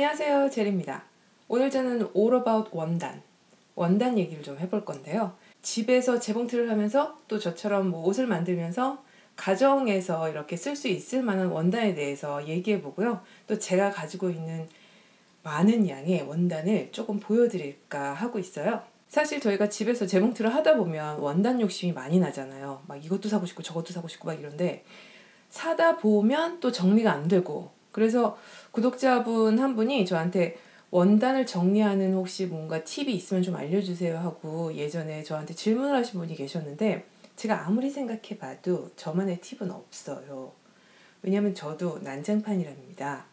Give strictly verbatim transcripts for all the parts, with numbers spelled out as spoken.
안녕하세요, 제리입니다. 오늘 저는 All About 원단, 원단 얘기를 좀 해볼 건데요. 집에서 재봉틀을 하면서 또 저처럼 뭐 옷을 만들면서 가정에서 이렇게 쓸 수 있을 만한 원단에 대해서 얘기해 보고요. 또 제가 가지고 있는 많은 양의 원단을 조금 보여드릴까 하고 있어요. 사실 저희가 집에서 재봉틀을 하다 보면 원단 욕심이 많이 나잖아요. 막 이것도 사고 싶고 저것도 사고 싶고 막 이런데 사다 보면 또 정리가 안 되고, 그래서 구독자분 한 분이 저한테 원단을 정리하는 혹시 뭔가 팁이 있으면 좀 알려주세요 하고 예전에 저한테 질문을 하신 분이 계셨는데, 제가 아무리 생각해 봐도 저만의 팁은 없어요. 왜냐면 저도 난장판이랍니다.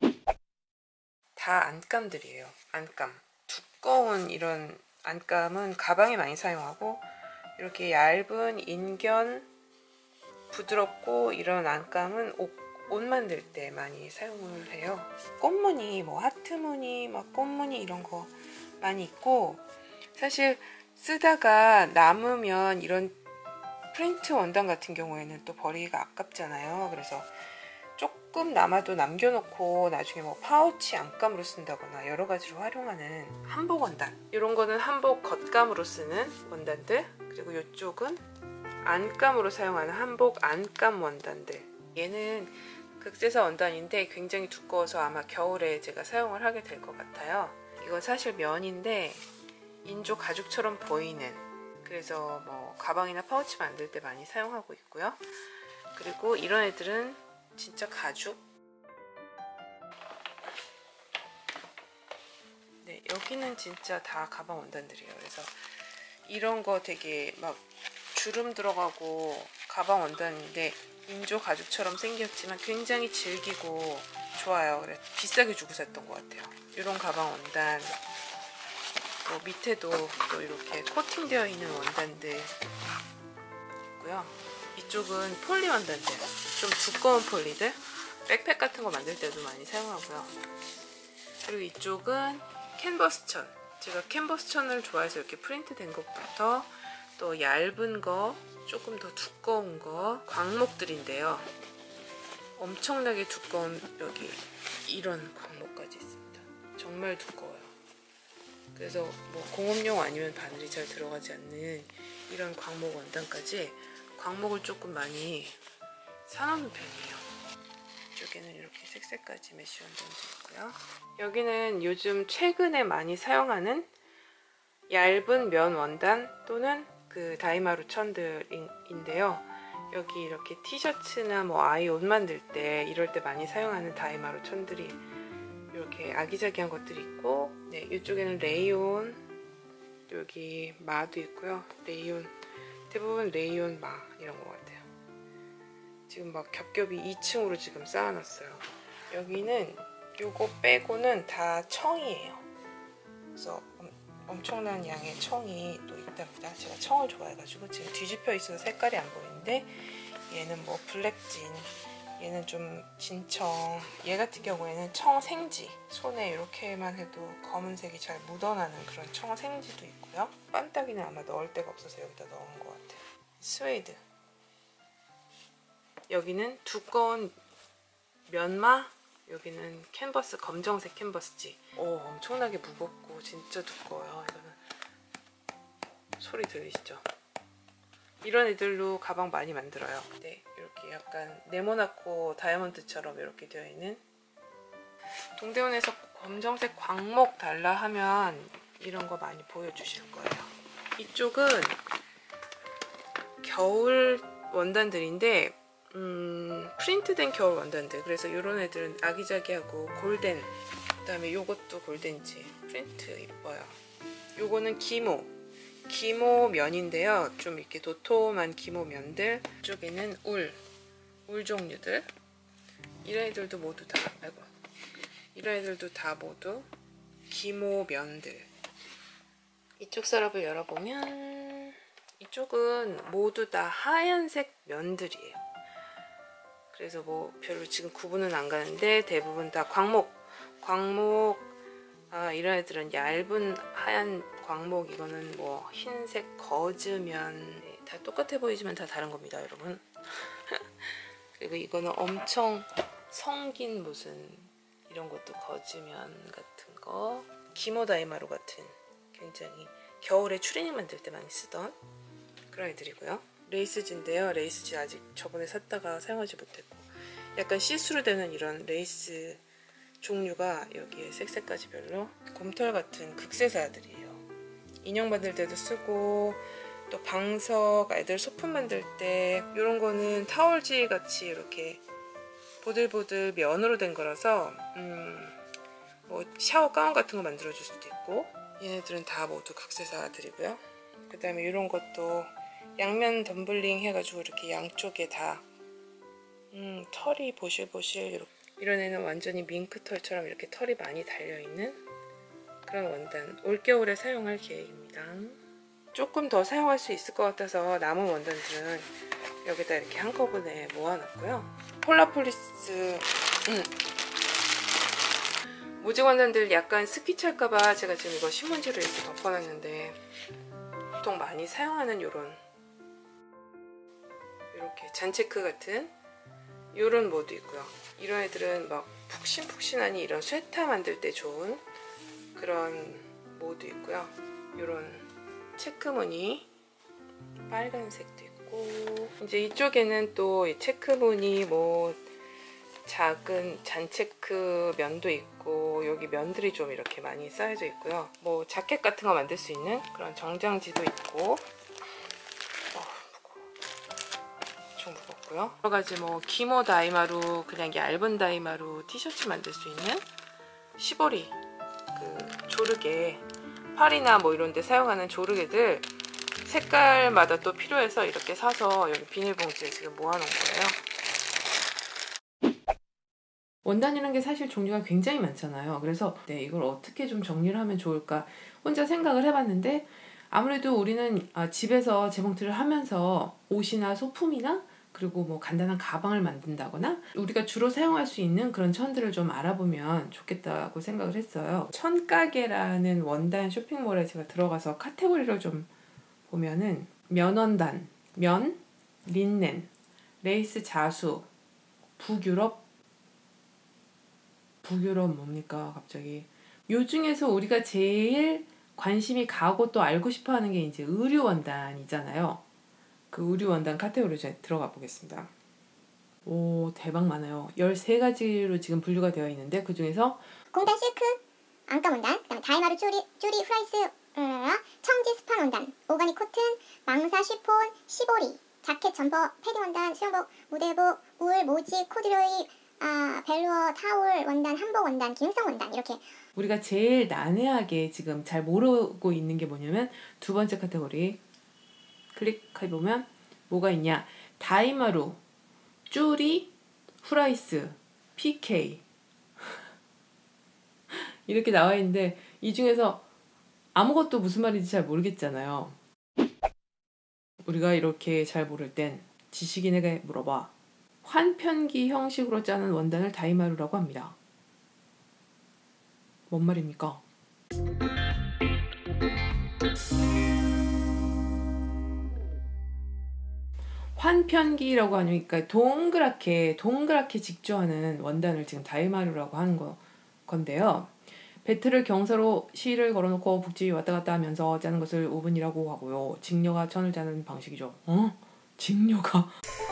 다 안감들이에요. 안감. 두꺼운 이런 안감은 가방에 많이 사용하고, 이렇게 얇은 인견 부드럽고 이런 안감은 옷, 옷 만들 때 많이 사용을 해요. 꽃무늬, 뭐 하트무늬, 막 꽃무늬 이런 거 많이 있고, 사실 쓰다가 남으면 이런 프린트 원단 같은 경우에는 또 버리기가 아깝잖아요. 그래서 조금 남아도 남겨놓고 나중에 뭐 파우치 안감으로 쓴다거나 여러 가지로 활용하는 한복 원단, 이런 거는 한복 겉감으로 쓰는 원단들, 그리고 이쪽은 안감으로 사용하는 한복 안감 원단들. 얘는 극세사 원단인데 굉장히 두꺼워서 아마 겨울에 제가 사용을 하게 될 것 같아요. 이건 사실 면인데 인조 가죽처럼 보이는, 그래서 뭐 가방이나 파우치 만들 때 많이 사용하고 있고요. 그리고 이런 애들은 진짜 가죽. 네, 여기는 진짜 다 가방 원단들이에요. 그래서 이런 거 되게 막 주름 들어가고 가방 원단인데 인조 가죽처럼 생겼지만 굉장히 질기고 좋아요. 그래서 비싸게 주고 샀던 것 같아요. 이런 가방 원단, 또 밑에도 또 이렇게 코팅되어 있는 원단들 있고요. 이쪽은 폴리 원단들, 좀 두꺼운 폴리들, 백팩 같은 거 만들 때도 많이 사용하고요. 그리고 이쪽은 캔버스천, 제가 캔버스천을 좋아해서 이렇게 프린트 된 것부터 또 얇은 거, 조금 더 두꺼운 거, 광목들인데요. 엄청나게 두꺼운, 여기 이런 광목까지 있습니다. 정말 두꺼워요. 그래서 뭐 공업용 아니면 바늘이 잘 들어가지 않는 이런 광목 원단까지 광목을 조금 많이 사놓는 편이에요. 이쪽에는 이렇게 색색까지 메쉬 원단도 있고요. 여기는 요즘 최근에 많이 사용하는 얇은 면 원단 또는 그 다이마루 천들인데요. 여기 이렇게 티셔츠나 뭐 아이 옷 만들 때 이럴 때 많이 사용하는 다이마루 천들이 이렇게 아기자기한 것들이 있고, 네, 이쪽에는 레이온, 여기 마도 있고요. 레이온, 대부분 레이온 마 이런 것 같아요. 지금 막 겹겹이 이 층으로 지금 쌓아놨어요. 여기는 요거 빼고는 다 청이에요. 그래서 엄청난 양의 청이 또 있답니다. 제가 청을 좋아해가지고 지금 뒤집혀 있어서 색깔이 안 보이는데, 얘는 뭐 블랙진, 얘는 좀 진청, 얘 같은 경우에는 청생지, 손에 이렇게만 해도 검은색이 잘 묻어나는 그런 청생지도 있고요. 반딱이는 아마 넣을 데가 없어서 여기다 넣은 것 같아요. 스웨이드, 여기는 두꺼운 면마, 여기는 캔버스, 검정색 캔버스지. 오, 엄청나게 무겁고 진짜 두꺼워요. 이거는 소리 들리시죠? 이런 애들로 가방 많이 만들어요. 네, 이렇게 약간 네모나코 다이아몬드처럼 이렇게 되어 있는. 동대문에서 검정색 광목 달라 하면 이런 거 많이 보여주실 거예요. 이쪽은 겨울 원단들인데 음, 프린트된 겨울 원단들. 그래서 이런 애들은 아기자기하고 골덴, 그 다음에 요것도 골덴지 프린트 이뻐요. 요거는 기모, 기모 면인데요. 좀 이렇게 도톰한 기모 면들. 이쪽에는 울, 울 종류들. 이런 애들도 모두 다, 아이고, 이런 애들도 다 모두 기모 면들. 이쪽 서랍을 열어보면 이쪽은 모두 다 하얀색 면들이에요. 그래서 뭐 별로 지금 구분은 안 가는데 대부분 다 광목, 광목, 아, 이런 애들은 얇은 하얀 광목, 이거는 뭐 흰색 거즈면, 네, 다 똑같아 보이지만 다 다른 겁니다, 여러분. 그리고 이거는 엄청 성긴 무슨 이런 것도 거즈면 같은 거, 기모 다이마루 같은 굉장히 겨울에 추리닝 만들 때 많이 쓰던 그런 애들이고요. 레이스지인데요. 레이스지 아직 저번에 샀다가 사용하지 못했고, 약간 시스루 되는 이런 레이스 종류가 여기에 색색까지별로 곰털 같은 극세사들이에요. 인형 만들 때도 쓰고, 또 방석, 애들 소품 만들 때 이런 거는 타월지 같이 이렇게 보들보들 면으로 된 거라서 음, 뭐 샤워 가운 같은 거 만들어 줄 수도 있고, 얘네들은 다 모두 극세사들이고요. 그 다음에 이런 것도 양면 덤블링 해가지고 이렇게 양쪽에 다 음, 털이 보실보실 이렇게. 이런 애는 완전히 밍크털처럼 이렇게 털이 많이 달려있는 그런 원단, 올겨울에 사용할 계획입니다. 조금 더 사용할 수 있을 것 같아서 남은 원단들은 여기다 이렇게 한꺼번에 모아놨고요. 폴라폴리스 음. 모직 원단들 약간 습기 찰까봐 제가 지금 이거 신문지로 이렇게 덮어놨는데, 보통 많이 사용하는 요런 이렇게 잔체크 같은 요런 모도 있고요. 이런 애들은 막 푹신푹신하니 이런 스웨터 만들 때 좋은 그런 모도 있고요. 요런 체크무늬 빨간색도 있고, 이제 이쪽에는 또 이 체크무늬 뭐 작은 잔체크 면도 있고, 여기 면들이 좀 이렇게 많이 쌓여져 있고요. 뭐 자켓 같은 거 만들 수 있는 그런 정장지도 있고, 어, 엄청 무겁고요. 여러 가지 뭐 기모 다이마루, 그냥 얇은 다이마루 티셔츠 만들 수 있는 시보리, 그 조르개, 팔이나 뭐 이런 데 사용하는 조르개들 색깔마다 또 필요해서 이렇게 사서 여기 비닐봉지에 지금 모아놓은 거예요. 원단이라는 게 사실 종류가 굉장히 많잖아요. 그래서 네, 이걸 어떻게 좀 정리를 하면 좋을까 혼자 생각을 해봤는데, 아무래도 우리는 집에서 재봉틀을 하면서 옷이나 소품이나 그리고 뭐 간단한 가방을 만든다거나 우리가 주로 사용할 수 있는 그런 천들을 좀 알아보면 좋겠다고 생각을 했어요. 천가게라는 원단 쇼핑몰에 제가 들어가서 카테고리를 좀 보면은 면원단, 면, 린넨, 레이스 자수, 북유럽, 북유럽 뭡니까 갑자기. 요 중에서 우리가 제일 관심이 가고 또 알고 싶어 하는 게 이제 의류 원단이잖아요. 그 의류 원단 카테고리에 제가 들어가 보겠습니다. 오, 대박 많아요. 열세 가지로 지금 분류가 되어 있는데, 그 중에서 공단 실크, 안감 원단, 그다음에 다이마루 쭈리, 쭈리 프라이스, 음, 청지 스판 원단, 오가닉 코튼, 망사 쉬폰, 시보리, 자켓, 점퍼, 패딩 원단, 수영복, 무대복, 울, 모지, 코듀로이, 아, 벨루어, 타올 원단, 한복 원단, 기능성 원단, 이렇게. 우리가 제일 난해하게 지금 잘 모르고 있는 게 뭐냐면 두 번째 카테고리 클릭해보면 뭐가 있냐, 다이마루, 쭈리, 후라이스, 피케이 이렇게 나와 있는데, 이 중에서 아무것도 무슨 말인지 잘 모르겠잖아요. 우리가 이렇게 잘 모를 땐 지식인에게 물어봐. 환편기 형식으로 짜는 원단을 다이마루라고 합니다. 뭔 말입니까? 환편기라고 하니까 동그랗게 동그랗게 직조하는 원단을 지금 다이마루라고 하는 거, 건데요. 배틀을 경사로 실을 걸어놓고 북지 왔다 갔다 하면서 짜는 것을 오븐이라고 하고요. 직녀가 천을 짜는 방식이죠. 어? 직녀가?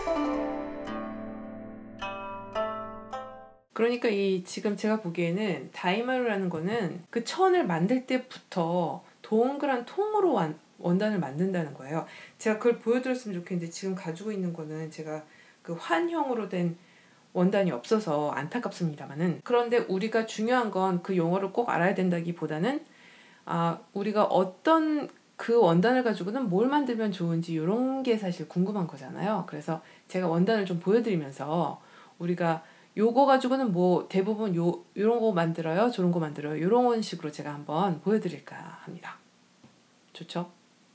그러니까 이 지금 제가 보기에는 다이마루라는 거는 그 천을 만들 때부터 동그란 통으로 완, 원단을 만든다는 거예요. 제가 그걸 보여드렸으면 좋겠는데 지금 가지고 있는 거는 제가 그 환형으로 된 원단이 없어서 안타깝습니다만은, 그런데 우리가 중요한 건 그 용어를 꼭 알아야 된다기보다는 아, 우리가 어떤 그 원단을 가지고는 뭘 만들면 좋은지 이런 게 사실 궁금한 거잖아요. 그래서 제가 원단을 좀 보여드리면서 우리가 요거 가지고는 뭐 대부분 요 요런 거 만들어요, 저런 거 만들어요, 요런 식으로 제가 한번 보여드릴까 합니다. 좋죠?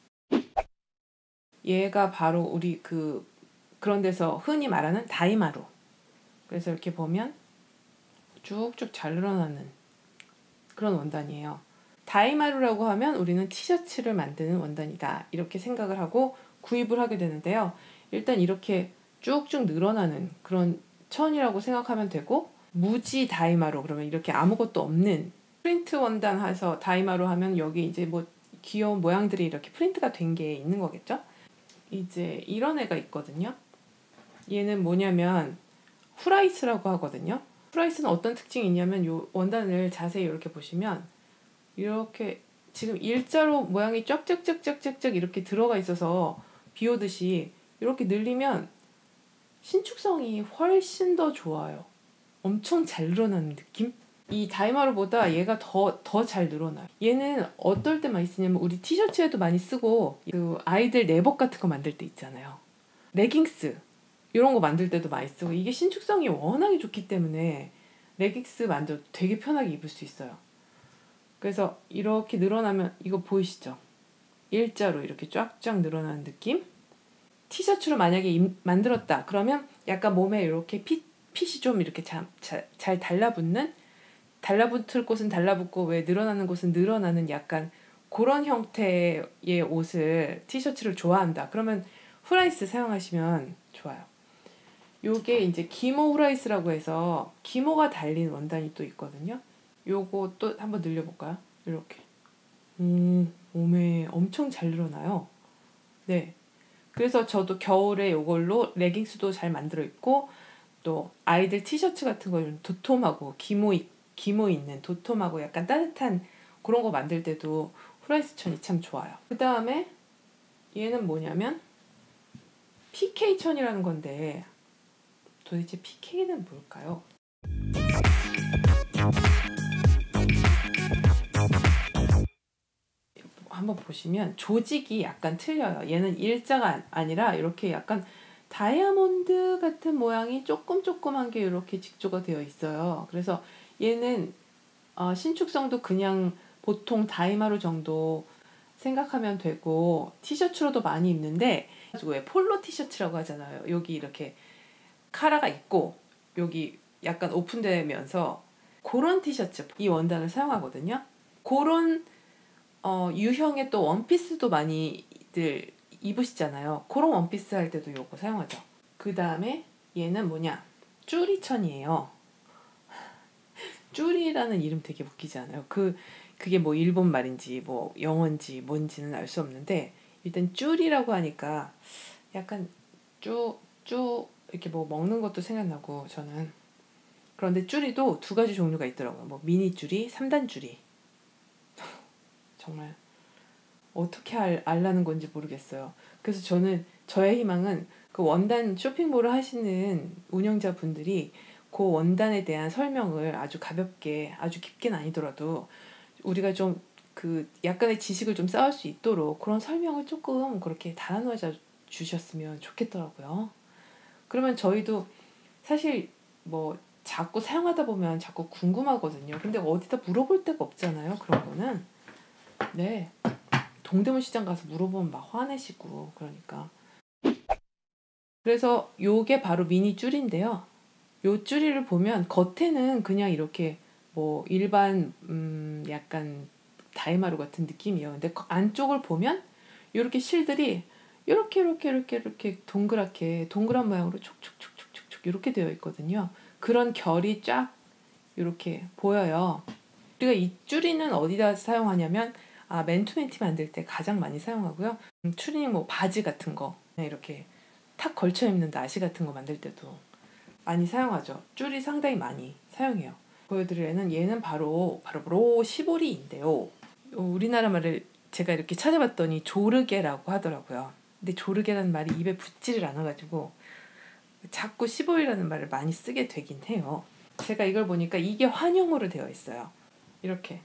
얘가 바로 우리 그 그런 데서 흔히 말하는 다이마루. 그래서 이렇게 보면 쭉쭉 잘 늘어나는 그런 원단이에요. 다이마루라고 하면 우리는 티셔츠를 만드는 원단이다, 이렇게 생각을 하고 구입을 하게 되는데요. 일단 이렇게 쭉쭉 늘어나는 그런 천이라고 생각하면 되고, 무지 다이마로 그러면 이렇게 아무것도 없는 프린트 원단 해서 다이마로 하면 여기 이제 뭐 귀여운 모양들이 이렇게 프린트가 된 게 있는 거겠죠? 이제 이런 애가 있거든요. 얘는 뭐냐면 후라이스라고 하거든요. 후라이스는 어떤 특징이 있냐면 요 원단을 자세히 이렇게 보시면 이렇게 지금 일자로 모양이 쫙쫙쫙쫙쫙쫙 이렇게 들어가 있어서 비 오듯이 이렇게 늘리면 신축성이 훨씬 더 좋아요. 엄청 잘 늘어나는 느낌? 이 다이마루보다 얘가 더 더 잘 늘어나요. 얘는 어떨 때 많이 쓰냐면 우리 티셔츠에도 많이 쓰고 그 아이들 내복 같은 거 만들 때 있잖아요. 레깅스 이런 거 만들 때도 많이 쓰고 이게 신축성이 워낙에 좋기 때문에 레깅스 만들어도 되게 편하게 입을 수 있어요. 그래서 이렇게 늘어나면 이거 보이시죠? 일자로 이렇게 쫙쫙 늘어나는 느낌? 티셔츠로 만약에 입, 만들었다 그러면 약간 몸에 이렇게 핏, 핏이 좀 이렇게 자, 자, 잘 달라붙는 달라붙을 곳은 달라붙고 왜 늘어나는 곳은 늘어나는 약간 그런 형태의 옷을 티셔츠를 좋아한다 그러면 후라이스 사용하시면 좋아요. 요게 이제 기모 후라이스라고 해서 기모가 달린 원단이 또 있거든요. 요거 또 한번 늘려볼까요? 이렇게 오, 몸에 엄청 잘 늘어나요. 네. 그래서 저도 겨울에 요걸로 레깅스도 잘 만들어 입고 또 아이들 티셔츠 같은 거 도톰하고 기모, 기모 있는 도톰하고 약간 따뜻한 그런 거 만들 때도 후라이스 천이 참 좋아요. 그 다음에 얘는 뭐냐면 피케이 천이라는 건데 도대체 피케이는 뭘까요? 한번 보시면 조직이 약간 틀려요. 얘는 일자가 아니라 이렇게 약간 다이아몬드 같은 모양이 조금 조그만 게 이렇게 직조가 되어 있어요. 그래서 얘는 어, 신축성도 그냥 보통 다이마루 정도 생각하면 되고 티셔츠로도 많이 입는데 왜 폴로 티셔츠라고 하잖아요. 여기 이렇게 카라가 있고 여기 약간 오픈되면서 그런 티셔츠 이 원단을 사용하거든요. 그런 어, 유형의 또 원피스도 많이들 입으시잖아요. 그런 원피스 할 때도 요거 사용하죠. 그 다음에 얘는 뭐냐? 쭈리천이에요. 쭈리라는 이름 되게 웃기지 않아요? 그, 그게 뭐 일본 말인지 뭐 영어인지 뭔지는 알 수 없는데 일단 쭈리라고 하니까 약간 쭈, 쭈 이렇게 뭐 먹는 것도 생각나고 저는 그런데 쭈리도 두 가지 종류가 있더라고요. 뭐 미니 쭈리, 삼 단 쭈리. 정말 어떻게 알, 알라는 건지 모르겠어요. 그래서 저는 저의 희망은 그 원단 쇼핑몰을 하시는 운영자분들이 그 원단에 대한 설명을 아주 가볍게 아주 깊게는 아니더라도 우리가 좀 그 약간의 지식을 좀 쌓을 수 있도록 그런 설명을 조금 그렇게 달아놓아 주셨으면 좋겠더라고요. 그러면 저희도 사실 뭐 자꾸 사용하다 보면 자꾸 궁금하거든요. 근데 어디다 물어볼 데가 없잖아요. 그런 거는. 네. 동대문 시장 가서 물어보면 막 화내시고 그러니까. 그래서 요게 바로 미니 쭈리인데요. 요 쭈리를 보면 겉에는 그냥 이렇게 뭐 일반 음 약간 다이마루 같은 느낌이에요. 근데 안쪽을 보면 이렇게 실들이 이렇게 이렇게 이렇게 이렇게 동그랗게 동그란 모양으로 촉촉촉촉촉 이렇게 되어 있거든요. 그런 결이 쫙 이렇게 보여요. 우리가 이 쭈리는 어디다 사용하냐면 아, 맨투맨티 만들 때 가장 많이 사용하고요. 음, 추리닝 뭐 바지 같은 거 이렇게 탁 걸쳐 입는 나시 같은 거 만들 때도 많이 사용하죠. 쭈리 상당히 많이 사용해요. 보여드릴 애는 얘는 바로 바로 바로 시보리인데요. 우리나라 말을 제가 이렇게 찾아봤더니 조르게라고 하더라고요. 근데 조르게라는 말이 입에 붙지를 않아가지고 자꾸 시보리라는 말을 많이 쓰게 되긴 해요. 제가 이걸 보니까 이게 환영으로 되어 있어요. 이렇게.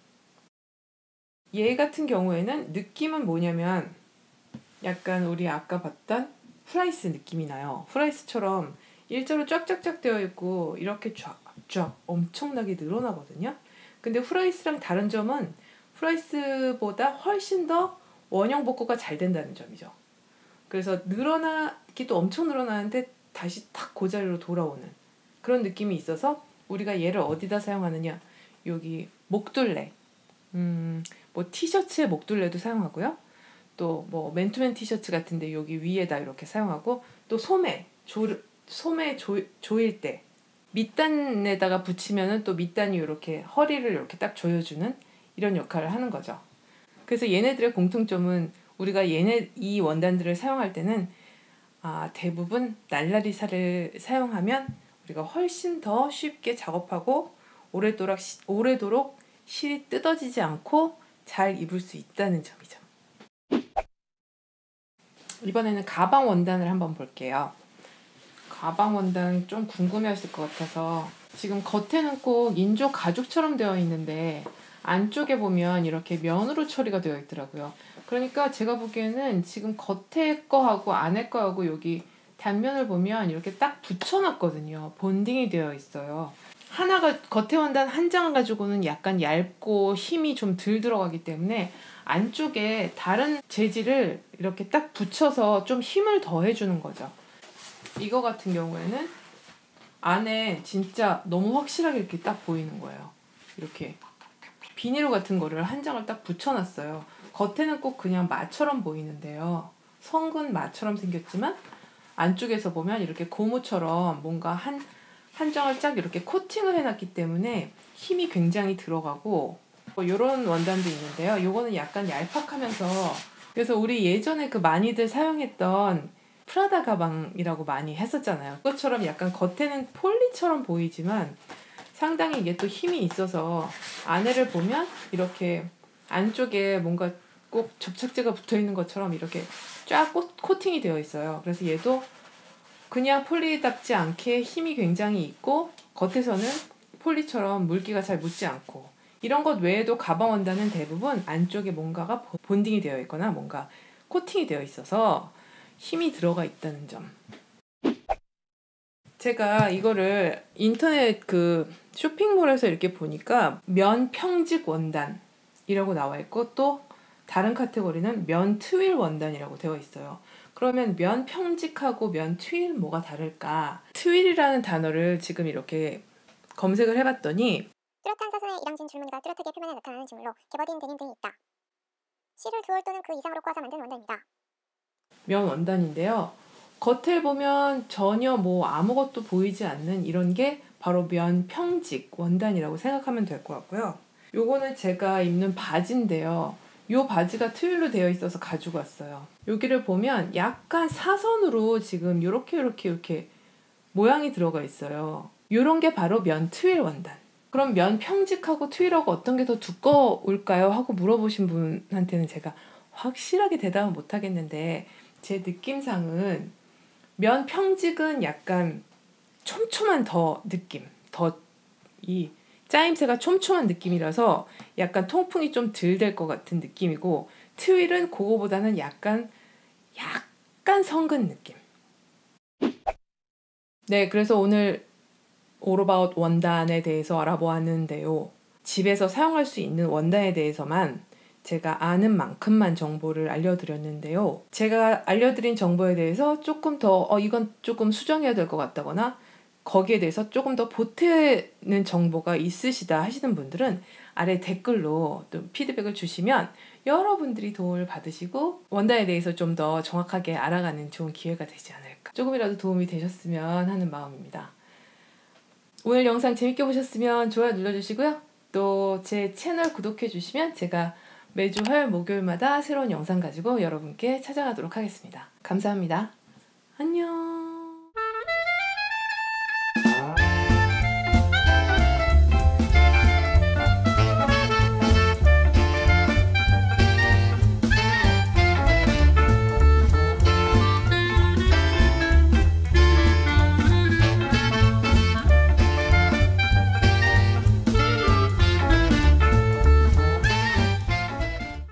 얘 같은 경우에는 느낌은 뭐냐면 약간 우리 아까 봤던 후라이스 느낌이 나요. 후라이스처럼 일자로 쫙쫙쫙 되어 있고 이렇게 쫙쫙 엄청나게 늘어나거든요. 근데 후라이스랑 다른 점은 후라이스보다 훨씬 더 원형 복구가 잘 된다는 점이죠. 그래서 늘어나기도 엄청 늘어나는데 다시 탁 그 자리로 돌아오는 그런 느낌이 있어서 우리가 얘를 어디다 사용하느냐 여기 목둘레 음, 뭐 티셔츠에 목둘레도 사용하고요. 또 뭐 맨투맨 티셔츠 같은데 여기 위에다 이렇게 사용하고 또 소매 조, 소매 조, 조일 때 밑단에다가 붙이면은 또 밑단이 이렇게 허리를 이렇게 딱 조여주는 이런 역할을 하는 거죠. 그래서 얘네들의 공통점은 우리가 얘네 이 원단들을 사용할 때는 아, 대부분 날라리살을 사용하면 우리가 훨씬 더 쉽게 작업하고 오래도록, 오래도록 실이 뜯어지지 않고 잘 입을 수 있다는 점이죠. 이번에는 가방 원단을 한번 볼게요. 가방 원단 좀 궁금해하실 것 같아서 지금 겉에는 꼭 인조 가죽처럼 되어 있는데 안쪽에 보면 이렇게 면으로 처리가 되어 있더라고요. 그러니까 제가 보기에는 지금 겉에 거하고 안에 거하고 여기 단면을 보면 이렇게 딱 붙여놨거든요. 본딩이 되어 있어요. 하나가 겉에 원단 한 장 가지고는 약간 얇고 힘이 좀 덜 들어가기 때문에 안쪽에 다른 재질을 이렇게 딱 붙여서 좀 힘을 더해주는 거죠. 이거 같은 경우에는 안에 진짜 너무 확실하게 이렇게 딱 보이는 거예요. 이렇게 비닐 같은 거를 한 장을 딱 붙여놨어요. 겉에는 꼭 그냥 마처럼 보이는데요. 성근 마처럼 생겼지만 안쪽에서 보면 이렇게 고무처럼 뭔가 한, 한 장을 쫙 이렇게 코팅을 해놨기 때문에 힘이 굉장히 들어가고 이런 원단도 있는데요. 요거는 약간 얄팍하면서 그래서 우리 예전에 그 많이들 사용했던 프라다 가방이라고 많이 했었잖아요. 그것처럼 약간 겉에는 폴리처럼 보이지만 상당히 이게 또 힘이 있어서 안에를 보면 이렇게 안쪽에 뭔가 꼭 접착제가 붙어있는 것처럼 이렇게 쫙 코팅이 되어 있어요. 그래서 얘도 그냥 폴리답지 않게 힘이 굉장히 있고 겉에서는 폴리처럼 물기가 잘 묻지 않고 이런 것 외에도 가방 원단은 대부분 안쪽에 뭔가가 본딩이 되어 있거나 뭔가 코팅이 되어 있어서 힘이 들어가 있다는 점. 제가 이거를 인터넷 그 쇼핑몰에서 이렇게 보니까 면 평직 원단이라고 나와 있고 또 다른 카테고리는 면 트윌 원단이라고 되어 있어요. 그러면 면 평직하고 면 트윌 뭐가 다를까? 트윌이라는 단어를 지금 이렇게 검색을 해봤더니 뚜렷한 사선의 이랑진 줄무늬가 뚜렷하게 표면에 나타나는 직물로 개버딘 데님 등이 있다. 실을 두 월 또는 그 이상으로 꽈서 만든 원단입니다. 면 원단인데요. 겉을 보면 전혀 뭐 아무것도 보이지 않는 이런 게 바로 면 평직 원단이라고 생각하면 될 것 같고요. 요거는 제가 입는 바지인데요. 요 바지가 트윌로 되어 있어서 가지고 왔어요. 여기를 보면 약간 사선으로 지금 요렇게 요렇게 이렇게 모양이 들어가 있어요. 요런 게 바로 면 트윌 원단. 그럼 면 평직하고 트윌하고 어떤 게 더 두꺼울까요? 하고 물어보신 분한테는 제가 확실하게 대답은 못하겠는데 제 느낌상은 면 평직은 약간 촘촘한 더 느낌, 더 이 짜임새가 촘촘한 느낌이라서 약간 통풍이 좀 덜 될 것 같은 느낌이고 트윌은 그거보다는 약간 약간 성근 느낌. 네, 그래서 오늘 올어바웃 원단에 대해서 알아보았는데요. 집에서 사용할 수 있는 원단에 대해서만 제가 아는 만큼만 정보를 알려드렸는데요. 제가 알려드린 정보에 대해서 조금 더 어, 이건 조금 수정해야 될 것 같다거나 거기에 대해서 조금 더 보태는 정보가 있으시다 하시는 분들은 아래 댓글로 또 피드백을 주시면 여러분들이 도움을 받으시고 원단에 대해서 좀 더 정확하게 알아가는 좋은 기회가 되지 않을까. 조금이라도 도움이 되셨으면 하는 마음입니다. 오늘 영상 재밌게 보셨으면 좋아요 눌러주시고요. 또 제 채널 구독해주시면 제가 매주 화요일 목요일마다 새로운 영상 가지고 여러분께 찾아가도록 하겠습니다. 감사합니다. 안녕.